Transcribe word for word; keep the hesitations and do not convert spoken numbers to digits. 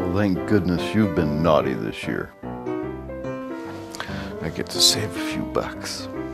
Well, thank goodness you've been naughty this year. I get to save a few bucks.